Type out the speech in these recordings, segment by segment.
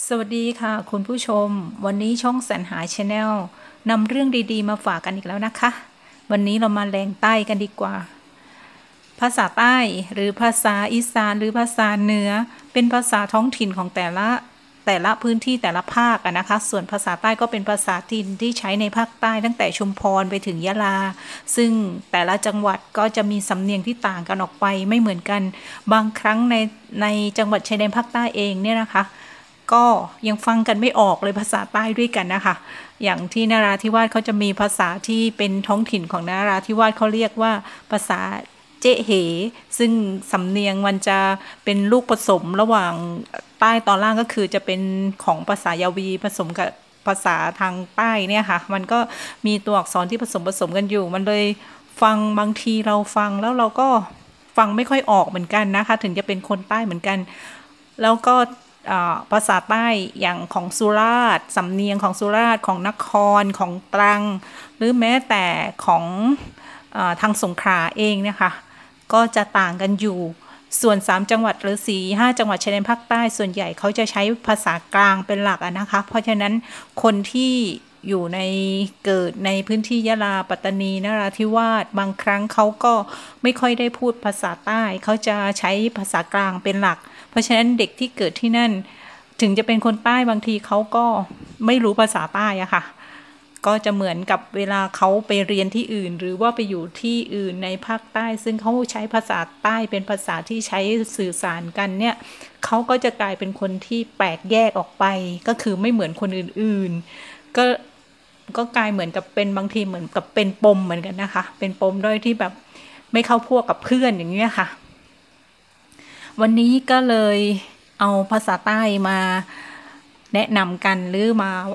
สวัสดีค่ะคุณผู้ชมวันนี้ช่องสรรหาชาแนลนำเรื่องดีๆมาฝากกันอีกแล้วนะคะวันนี้เรามาแรงใต้กันดีกว่าภาษาใต้หรือภาษาอีสานหรือภาษาเหนือเป็นภาษาท้องถิ่นของแต่ละพื้นที่แต่ละภาคนะคะส่วนภาษาใต้ก็เป็นภาษาถิ่นที่ใช้ในภาคใต้ตั้งแต่ชุมพรไปถึงยะลาซึ่งแต่ละจังหวัดก็จะมีสำเนียงที่ต่างกันออกไปไม่เหมือนกันบางครั้งในจังหวัดชายแดนภาคใต้เองเนี่ยนะคะก็ยังฟังกันไม่ออกเลยภาษาใต้ด้วยกันนะคะอย่างที่นราธิวาสเขาจะมีภาษาที่เป็นท้องถิ่นของนราธิวาสเขาเรียกว่าภาษาเจ๊เหซึ่งสำเนียงมันจะเป็นลูกผสมระหว่างใต้ตอนล่างก็คือจะเป็นของภาษายาวีผสมกับภาษาทางใต้เนี่ยค่ะมันก็มีตัวอักษรที่ผสมกันอยู่มันเลยฟังบางทีเราฟังแล้วเราก็ฟังไม่ค่อยออกเหมือนกันนะคะถึงจะเป็นคนใต้เหมือนกันแล้วก็ภาษาใต้อย่างของสุราษฎร์สำเนียงของสุราษฎร์ของนครของตรังหรือแม้แต่ของทางสงขลาเองเนี่ยค่ะก็จะต่างกันอยู่ส่วน3จังหวัดหรือ4-5จังหวัดชายแดนภาคใต้ส่วนใหญ่เขาจะใช้ภาษากลางเป็นหลักนะคะเพราะฉะนั้นคนที่อยู่ในเกิดในพื้นที่ยะลาปัตตานีนราธิวาสบางครั้งเขาก็ไม่ค่อยได้พูดภาษาใต้เขาจะใช้ภาษากลางเป็นหลักเพราะฉะนั้นเด็กที่เกิดที่นั่นถึงจะเป็นคนใต้บางทีเขาก็ไม่รู้ภาษาใต้อะค่ะก็จะเหมือนกับเวลาเขาไปเรียนที่อื่นหรือว่าไปอยู่ที่อื่นในภาคใต้ซึ่งเขาใช้ภาษาใต้เป็นภาษาที่ใช้สื่อสารกันเนี่ยเขาก็จะกลายเป็นคนที่แปลกแยกออกไปก็คือไม่เหมือนคนอื่นๆก็กลายเหมือนกับเป็นบางทีเหมือนกับเป็นปมเหมือนกันนะคะเป็นปมด้วยที่แบบไม่เข้าพวกกับเพื่อนอย่างเงี้ยค่ะวันนี้ก็เลยเอาภาษาใต้มาแนะนำกันหรือ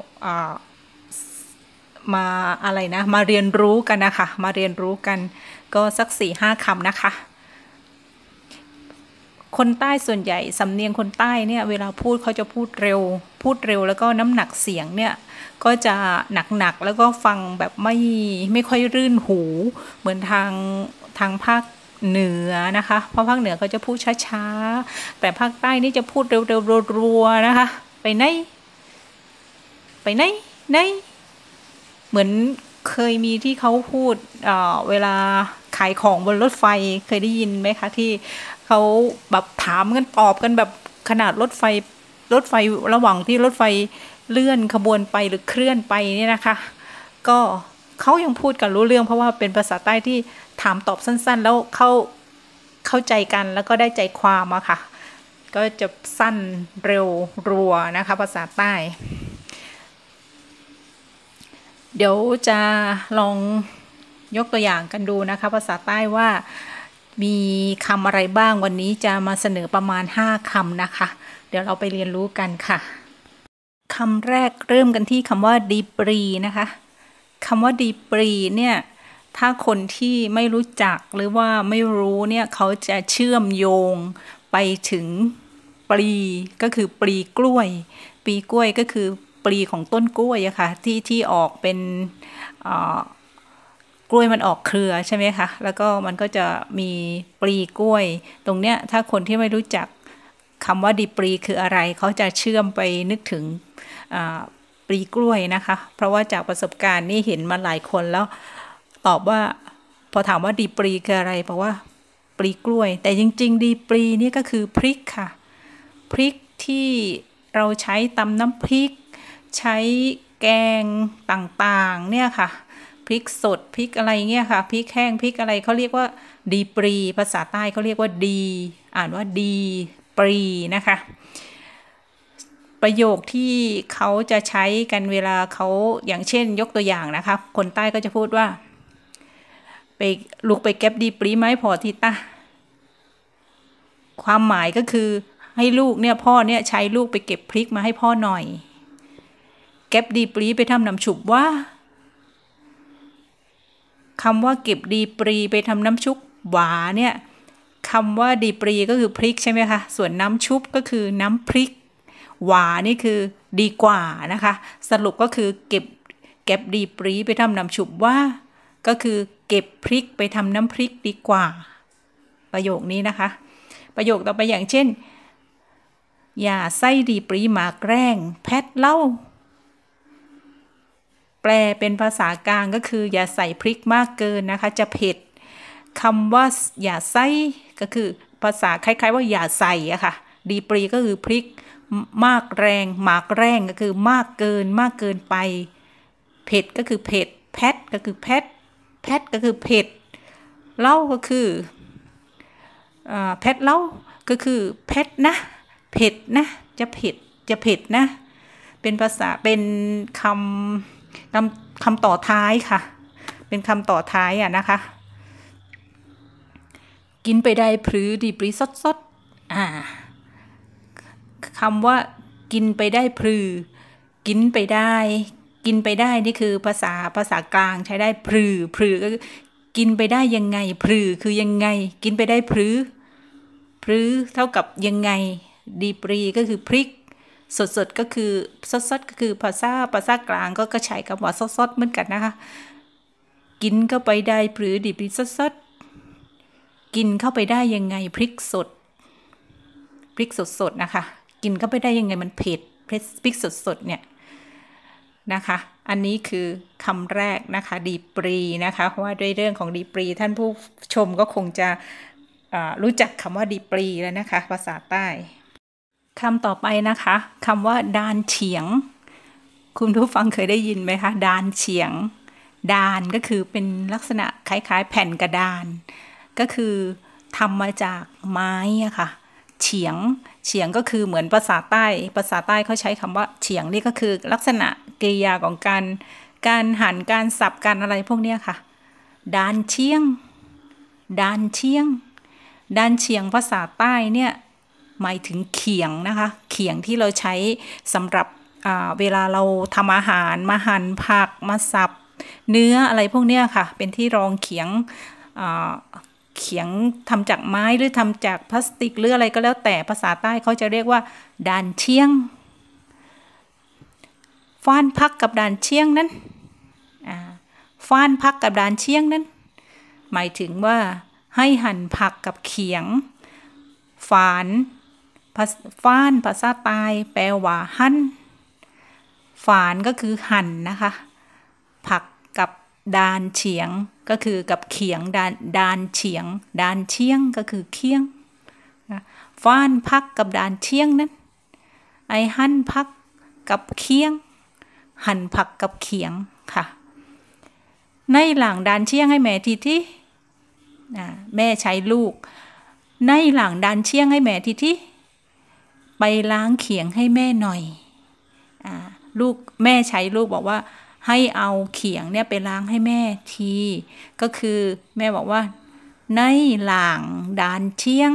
มาอะไรนะมาเรียนรู้กันนะคะมาเรียนรู้กันก็สัก4-5 คำนะคะคนใต้ส่วนใหญ่สำเนียงคนใต้เนี่ยเวลาพูดเขาจะพูดเร็วแล้วก็น้ำหนักเสียงเนี่ยก็จะหนักแล้วก็ฟังแบบไม่ค่อยรื่นหูเหมือนทางภาคเหนือนะคะเพราะภาคเหนือเขาจะพูดช้าๆแต่ภาคใต้นี่จะพูดเร็วๆรัวๆนะคะไปไหนเหมือนเคยมีที่เขาพูดเวลาขายของบนรถไฟเคยได้ยินไหมคะที่เขาแบบถามกันตอบกันแบบขนาดรถไฟระหว่างที่รถไฟเลื่อนขบวนไปหรือเคลื่อนไปเนี่ยนะคะก็เขายังพูดกันรู้เรื่องเพราะว่าเป็นภาษาใต้ที่ถามตอบสั้นๆแล้วเข้าใจกันแล้วก็ได้ใจความอะค่ะก็จะสั้นเร็วรัวนะคะภาษาใต้เดี๋ยวจะลองยกตัวอย่างกันดูนะคะภาษาใต้ว่ามีคำอะไรบ้างวันนี้จะมาเสนอประมาณ5 คำนะคะเดี๋ยวเราไปเรียนรู้กันค่ะคำแรกเริ่มกันที่คำว่าดีปรีนะคะคำว่าดีปรีเนี่ยถ้าคนที่ไม่รู้จักหรือว่าไม่รู้เนี่ยเขาจะเชื่อมโยงไปถึงปลีก็คือปลีกล้วยก็คือปลีของต้นกล้วยอะค่ะที่ออกเป็นกล้วยมันออกเครือใช่ไหมคะแล้วก็มันก็จะมีปลีกล้วยตรงเนี้ยถ้าคนที่ไม่รู้จักคำว่าดีปลีคืออะไรเขาจะเชื่อมไปนึกถึงปลีกล้วยนะคะเพราะว่าจากประสบการณ์นี่เห็นมาหลายคนแล้วตอบว่าพอถามว่าดีปลีคืออะไรบอกว่าปลีกล้วยแต่จริงๆดีปลีนี่ก็คือพริกค่ะพริกที่เราใช้ตำน้ำพริกใช้แกงต่างๆเนี่ยค่ะพริกสดพริกอะไรเงี้ยค่ะพริกแห้งพริกอะไรเขาเรียกว่าดีปรีภาษาใต้เขาเรียกว่าดีอ่านว่าดีปรีนะคะประโยคที่เขาจะใช้กันเวลาเขาอย่างเช่นยกตัวอย่างนะคะคนใต้ก็จะพูดว่าไปลูกไปเก็บดีปรีไหมพอทีตาความหมายก็คือให้ลูกเนี่ยพ่อเนี่ยใช้ลูกไปเก็บพริกมาให้พ่อหน่อยเก็บดีปรีไปทำน้ำฉุบว่าคำว่าเก็บดีปรีไปทำน้ำชุบหวาเนี่ยคำว่าดีปรีก็คือพริกใช่ไหมคะส่วนน้ำชุบก็คือน้ำพริกหวานี่คือดีกว่านะคะสรุปก็คือเก็บดีปรีไปทำน้ำชุบว่าก็คือเก็บพริกไปทำน้ำพริกดีกว่าประโยคนี้นะคะประโยคต่อไปอย่างเช่นอย่าใส่ดีปรีมาแกล้งแพทเล่าแปลเป็นภาษากลางก็คืออย่าใส่พริกมากเกินนะคะจะเผ็ดคำว่าอย่าใส่ก็คือภาษาคล้ายๆว่าอย่าใส่อะค่ะดีปรีก็คือพริกมากแรงหมากแรงก็คือมากเกินไปเผ็ดก็คือเผ็ดแพทก็คือแพทก็คือเผ็ดเล่าก็คือแพทเล่าก็คือเผ็ดนะเผ็ดนะจะเผ็ดนะเป็นภาษาเป็นคำต่อท้ายค่ะเป็นคำต่อท้ายอะนะคะกินไปได้พรือดีปรีสดคำว่ากินไปได้พรือกินไปได้นี่คือภาษากลางใช้ได้พรือก็กินไปได้ยังไงพรือคือยังไงกินไปได้พรือเท่ากับยังไงดีปรีก็คือพริกสดก็คือสดก็คือภาษากลางก็ใช้คำว่าสดเหมือนกันนะคะกินเข้าไปได้พรือดีปรีสดกินเข้าไปได้ยังไงพริกสดนะคะกินเข้าไปได้ยังไงมันเผ็ดพริกสดเนี่ยนะคะอันนี้คือคำแรกนะคะดีปรีนะคะเพราะว่าด้วยเรื่องของดีปรีท่านผู้ชมก็คงจะรู้จักคำว่าดีปรีแล้วนะคะภาษาใต้คำต่อไปนะคะคำว่าดานเฉียงคุณผู้ฟังเคยได้ยินไหมคะดานเฉียงดานก็คือเป็นลักษณะคล้ายๆแผ่นกระดานก็คือทำมาจากไม้อะค่ะเฉียงก็คือเหมือนภาษาใต้เขาใช้คำว่าเฉียงนี่ก็คือลักษณะกริยาของการหั่นการสับการอะไรพวกนี้ค่ะดานเชียงภาษาใต้เนี่ยหมายถึงเขียงนะคะเขียงที่เราใช้สำหรับเวลาเราทำอาหารมาหั่นผักมาสับเนื้ออะไรพวกนี้ค่ะเป็นที่รองเขียงทำจากไม้หรือทำจากพลาสติกหรืออะไรก็แล้วแต่ภาษาใต้เขาจะเรียกว่าดานเชียงฟ้านพักกับดานเชียงนั้นฟ้านพักกับดานเชียงนั้นหมายถึงว่าให้หั่นผักกับเขียงฟ้านภาษาใต้แปลว่าหั่นฝานก็คือหั่นนะคะผักกับดานเฉียงก็คือกับเขียงดานเฉียงดานเชียงก็คือเคียงฟ้านพักกับดานเชียงนั้นไอหั่นผักกับเคียงหั่นผักกับเขียงค่ะในหลังดานเชียงให้แม่ทีแม่ใช้ลูกในหลังดานเชียงให้แม่ทีไปล้างเขียงให้แม่หน่อยลูกแม่ใช้ลูกบอกว่าให้เอาเขียงเนี่ยไปล้างให้แม่ทีก็คือแม่บอกว่าในหลังดานเชียง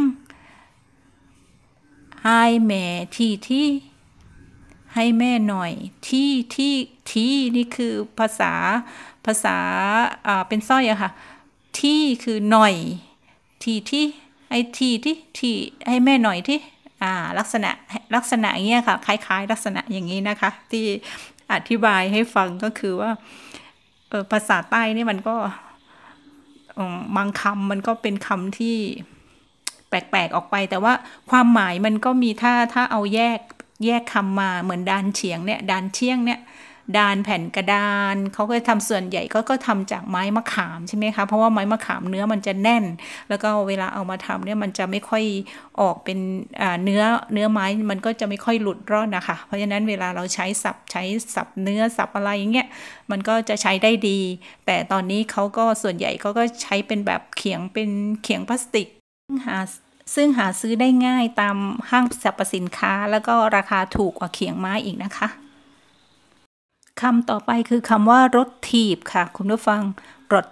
ให้แม่ที่ให้แม่หน่อยที่นี่คือภาษาเป็นสร้อยอะค่ะที่คือหน่อยที่ไอ้ที่ให้แม่หน่อยที่ลักษณะอย่างเงี้ยค่ะคล้ายๆลักษณะอย่างนี้นะคะที่อธิบายให้ฟังก็คือว่าภาษาใต้นี่มันก็บางคำมันก็เป็นคำที่แปลกๆออกไปแต่ว่าความหมายมันก็มีถ้าเอาแยกคำมาเหมือนดานเฉียงเนี่ยดานเชียงเนี่ยดานแผ่นกระดานเขาก็ทำส่วนใหญ่ก็ทำจากไม้มะขามใช่ไหมคะเพราะว่าไม้มะขามเนื้อมันจะแน่นแล้วก็เวลาเอามาทำเนี่ยมันจะไม่ค่อยออกเป็นเนื้อไม้มันก็จะไม่ค่อยหลุดร่อนนะคะเพราะฉะนั้นเวลาเราใช้สับเนื้อสับอะไรอย่างเงี้ยมันก็จะใช้ได้ดีแต่ตอนนี้เขาก็ส่วนใหญ่เขาก็ใช้เป็นแบบเขียงพลาสติกซึ่งหาซื้อได้ง่ายตามห้างสรรพสินค้าแล้วก็ราคาถูกกว่าเขียงไม้อีกนะคะคำต่อไปคือคำว่ารถถีบค่ะคุณผู้ฟังรถ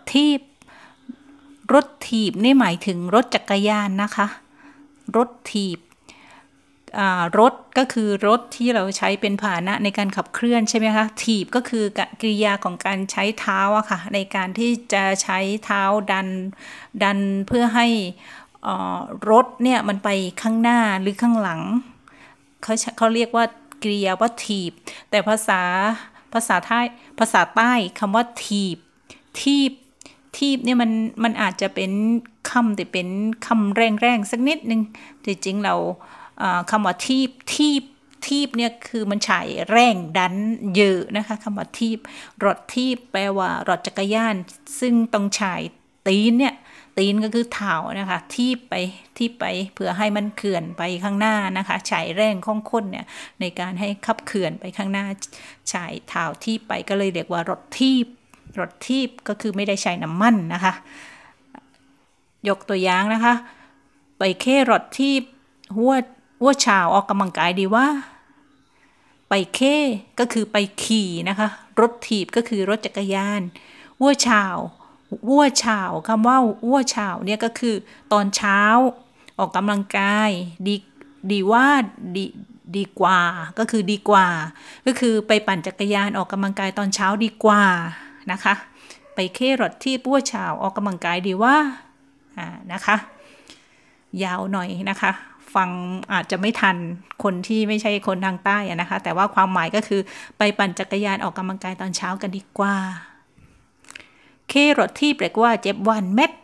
ถีบนี่หมายถึงรถจักรยานนะคะรถถีบรถก็คือรถที่เราใช้เป็นพาหนะในการขับเคลื่อนใช่ไหมคะถีบก็คือกริยาของการใช้เท้าอะค่ะในการที่จะใช้เท้าดันเพื่อให้รถเนี่ยมันไปข้างหน้าหรือข้างหลังเขาเรียกว่ากริยาว่าถีบแต่ภาษาใต้คำว่าทีบเนี่ยมันอาจจะเป็นคำแต่เป็นคำแรงสักนิดนึงแต่จริงเราคำว่าทีบเนี่ยคือมันใช้แรงดันเยอะนะคะคำว่าทีบรถทีบแปลว่ารถจักรยานซึ่งต้องใช้ตีนเนี่ยตีนก็คือเท้านะคะทีบไปเพื่อให้มันเคลื่อนไปข้างหน้านะคะใช้แรงของคนเนี่ยในการให้ขับเคลื่อนไปข้างหน้าใช้เท้าทีบไปก็เลยเรียกว่ารถทีบก็คือไม่ได้ใช้น้ำมันนะคะยกตัวอย่างนะคะไปรถทีบหัวเช้าออกกำลังกายดีว่าไปก็คือไปขี่นะคะรถถีบก็คือรถจักรยานวัวเช้าคำว่าวัวเช้าเนี่ยก็คือตอนเช้าออกกำลังกายดีว่าดีกว่าก็คือดีกว่าก็คือไปปั่นจักรยานออกกำลังกายตอนเช้าดีกว่านะคะไปรถที่วัวเช้าออกกำลังกายดีว่านะคะยาวหน่อยนะคะฟังอาจจะไม่ทันคนที่ไม่ใช่คนทางใต้นะคะแต่ว่าความหมายก็คือไปปั่นจักรยานออกกำลังกายตอนเช้ากันดีกว่ารถที่แปลว่าเจ็บวันเม็ด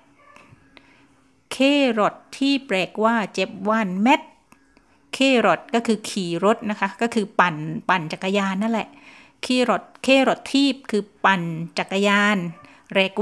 รถที่แปลว่าเจ็บวันเม็ดรถก็คือขี่รถนะคะก็คือปั่นจักรยานนั่นแหละรถที่คือปั่นจักรยานเรียก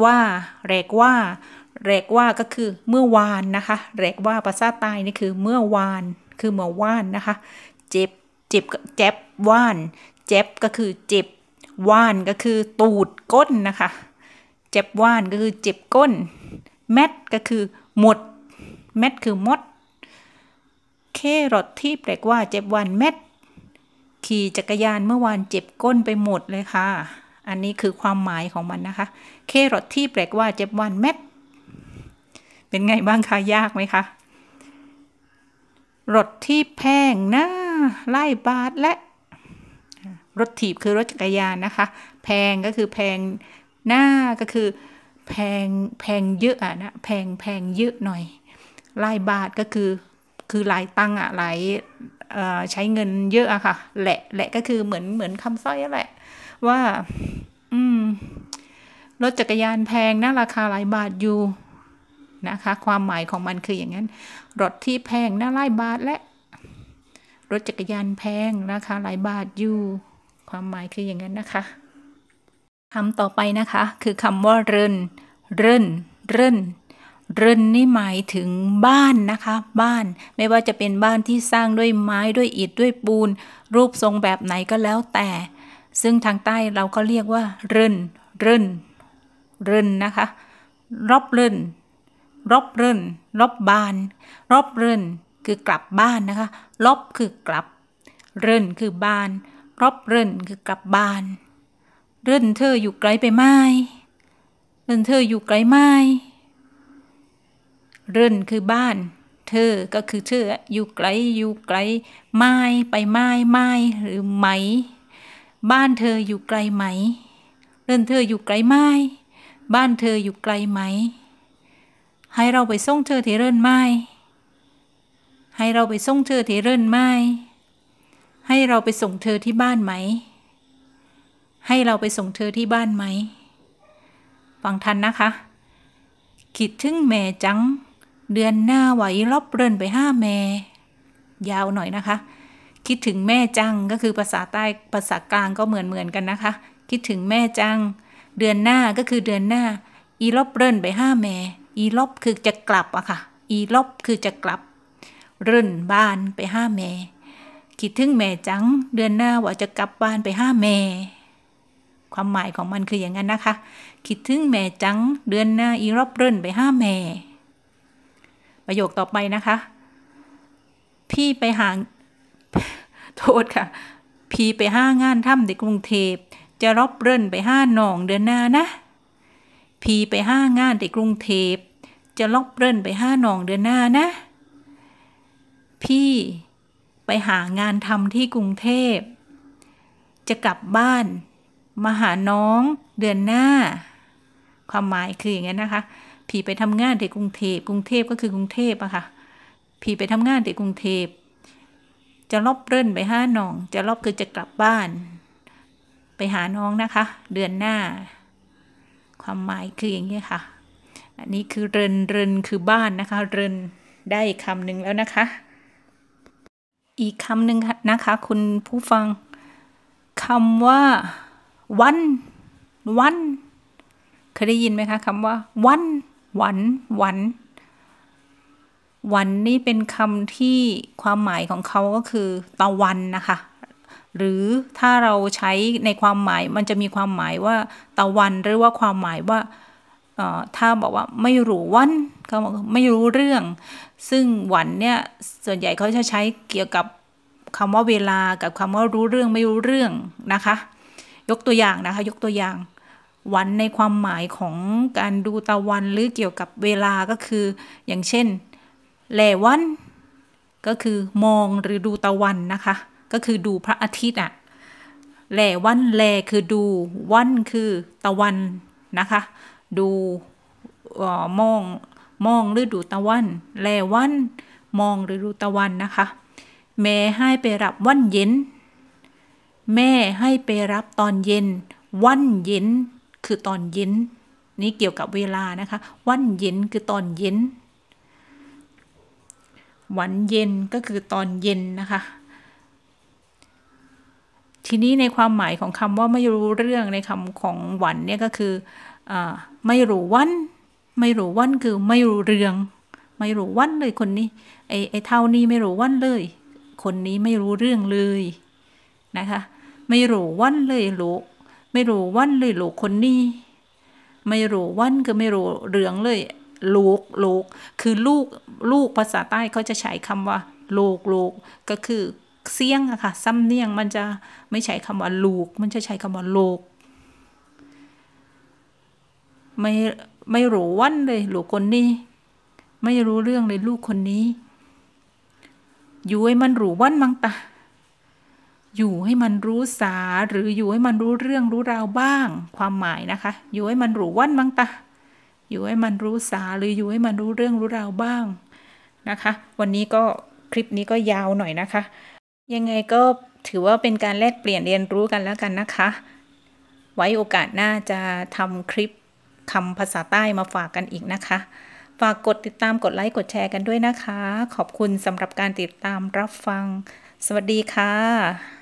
ว่าก็คือเมื่อวานนะคะเรียกว่าภาษาใต้นี่คือเมื่อวานนะคะเจ็บว่านเจ็บก็คือเจ็บว่านก็คือตูดก้นนะคะเจ็บว่านก็คือเจ็บก้นแมดก็คือหมดแมดคือมดรถที่แปลว่าเจ็บวันแมดขี่จักรยานเมื่อวานเจ็บก้นไปหมดเลยค่ะอันนี้คือความหมายของมันนะคะรถที่แปลว่าเจ็บวันแมดเป็นไงบ้างคะยากไหมคะรถที่แพงนะไล่บาทและรถถีบคือรถจักรยานนะคะแพงก็คือแพงหน้าก็คือแพงเยอะนะแพงเยอะหน่อยไล่บาทก็คือหลายตังหลายใช้เงินเยอะค่ะแหละก็คือเหมือนคำสร้อยแหละว่ารถจักรยานแพงนะราคาหลายบาทอยู่นะคะความหมายของมันคืออย่างนั้นรถที่แพงน่าหลายบาทและรถจักรยานแพงราคาหลายบาทอยู่ความหมายคืออย่างนั้นนะคะคำต่อไปนะคะคือคำว่าเรินนี่หมายถึงบ้านนะคะบ้านไม่ว่าจะเป็นบ้านที่สร้างด้วยไม้ด้วยอิฐด้วยปูนรูปทรงแบบไหนก็แล้วแต่ซึ่งทางใต้เราก็เรียกว่าเรินนะคะรอบบ้านรอบเรินคือกลับบ้านนะคะรอบคือกลับเรินคือบ้านรอบเรินคือกลับบ้านเรินเธออยู่ไกลไปไหมเรินเธออยู่ไกลไหมเรินคือบ้านเธอก็คือเธออยู่ไกลไม้ไปไม้หรือไหมบ้านเธออยู่ไกลไหมเรินเธออยู่ไกลไหมบ้านเธออยู่ไกลไหมให้เราไปส่งเธอที่เรินไหมให้เราไปส่งเธอที่เรินไหมให้เราไปส่งเธอที่บ้านไหมให้เราไปส่งเธอที่บ้านไหมฟังทันนะคะคิดถึงแม่จังเดือนหน้าไหวรอบเรินไปห้าแม่ยาวหน่อยนะคะคิดถึงแม่จังก็คือภาษาใต้ภาษากลางก็เหมือนกันนะคะคิดถึงแม่จังเดือนหน้าก็คือเดือนหน้าอีรอบเรินไปห้าแม่อีรอบคือจะกลับค่ะอีรอบคือจะกลับเรินบ้านไปห้าแม่คิดถึงแม่จังเดือนหน้าว่าจะกลับบ้านไปห้าแม่ความหมายของมันคืออย่างนั้นนะคะคิดถึงแม่จังเดือนหน้าอีรอบเรินไปห้าแม่ประโยคต่อไปนะคะพี่ไปหาโทษค่ะพี่ไปห้างานทำในกรุงเทพจะรอบเรินไปห้าหนองเดือนหน้านะพี่ไปห้างานในกรุงเทพจะรอบเรินไปห้าหนองเดือนหน้านะพี่ไปหางานทำที่กรุงเทพจะกลับบ้านมาหาน้องเดือนหน้าความหมายคืออย่างนั้นนะคะพี่ไปทำงานที่กรุงเทพก็คือกรุงเทพอะค่ะพี่ไปทำงานที่กรุงเทพจะรอบเรินไปห้าน้องจะรอบคือจะกลับบ้านไปหาน้องนะคะเดือนหน้าความหมายคืออย่างนี้ค่ะอันนี้คือเรินคือบ้านนะคะเรินได้คำหนึ่งแล้วนะคะอีกคำหนึ่งนะคะคุณผู้ฟังคำว่าวันเคยได้ยินไหมคะคำว่าวันนี่เป็นคำที่ความหมายของเขาก็คือตะวันนะคะหรือถ้าเราใช้ในความหมายมันจะมีความหมายว่าตะวันหรือว่าความหมายว่าถ้าบอกว่าไม่รู้วันก็ไม่รู้เรื่องซึ่งวันเนี่ยส่วนใหญ่เขาจะใช้เกี่ยวกับคำว่าเวลากับคำว่ารู้เรื่องไม่รู้เรื่องนะคะยกตัวอย่างวันในความหมายของการดูตะวันหรือเกี่ยวกับเวลาก็คืออย่างเช่นแลวันก็คือมองหรือดูตะวันนะคะก็คือดูพระอาทิตย์อะแลวันแลคือดูวันคือตะวันนะคะดูมองหรือดูตะวันแลวันมองหรือดูตะวันนะคะแม่ให้ไปรับวันเย็นแม่ให้ไปรับตอนเย็นวันเย็นคือตอนเย็นนี่เกี่ยวกับเวลานะคะวันเย็นคือตอนเย็นวันเย็นก็คือตอนเย็นนะคะทีนี้ในความหมายของคำว่าไม่รู้เรื่องในคำของวันเนี่ยก็คือไม่รู้วันคือไม่รู้เรื่องไม่รู้วันเลยคนนี้ไอ้เท่านี้ไม่รู้วันเลยคนนี้ไม่รู้เรื่องเลยนะคะไม่รู้วันเลยลูกไม่รู้วันเลยลูกคนนี้ไม่รู้วันคือไม่รู้เรื่องเลยลูกคือลูกภาษาใต้เขาจะใช้คำว่าลูกก็คือเสียงอะค่ะซ้ำเนียงมันจะไม่ใช้คำว่าลูกมันจะใช้คำว่าลูกไม่รู้วันเลยลูกคนนี้ไม่รู้เรื่องเลยลูกคนนี้อยู่ให้มันรู้วันมั้งตาอยู่ให้มันรู้สาหรืออยู่ให้มันรู้เรื่องรู้ราวบ้างความหมายนะคะอยู่ให้มันรู้วันมั้งตาอยู่ให้มันรู้สาหรืออยู่ให้มันรู้เรื่องรู้ราวบ้างนะคะวันนี้ก็คลิปนี้ก็ยาวหน่อยนะคะยังไงก็ถือว่าเป็นการแลกเปลี่ยนเรียนรู้กันแล้วกันนะคะไว้โอกาสหน้าจะทำคลิปคำภาษาใต้มาฝากกันอีกนะคะฝากกดติดตามกดไลค์กดแชร์กันด้วยนะคะขอบคุณสำหรับการติดตามรับฟังสวัสดีค่ะ